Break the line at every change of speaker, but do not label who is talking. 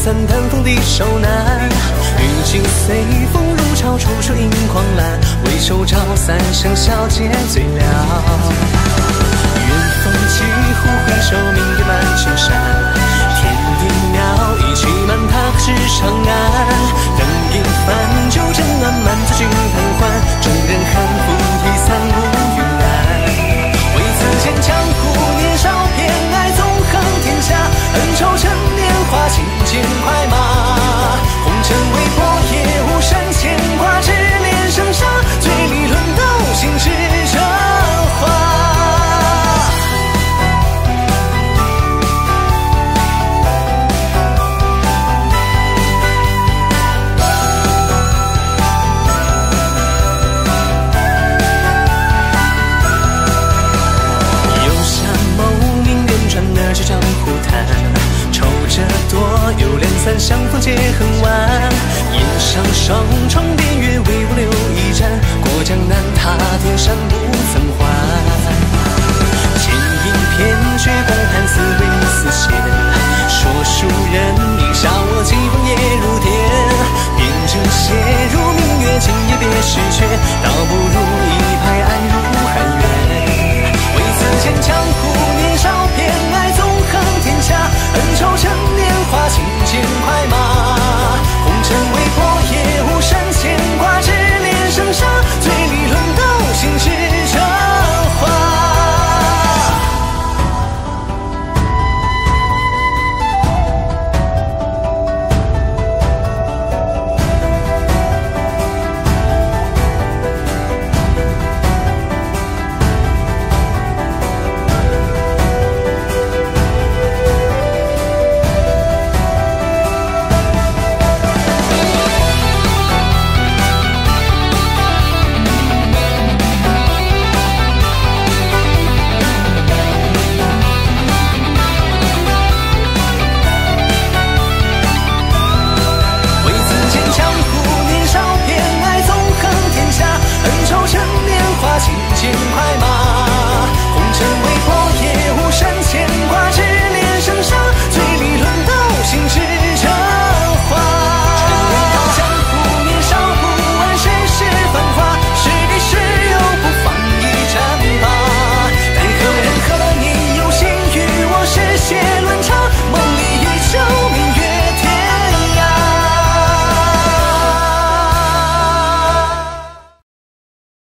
散丹凤的手难。雨尽随风如潮，处处映狂澜。为手照三生小姐醉了。远方几户回首，明月满青山。天地鸟一曲满踏至长安。灯影泛酒正暗，满座君贪欢。众人恨负一散无云南。为此间江湖年少偏爱纵横天下。恩仇趁年华，轻剑快马。红尘未破，也无山牵挂，只恋生杀。醉里论道，心事这话。那这江湖滩，抽着多，有两三相逢皆恨晚。檐上双窗，边月微无留一盏。过江南，踏天山，不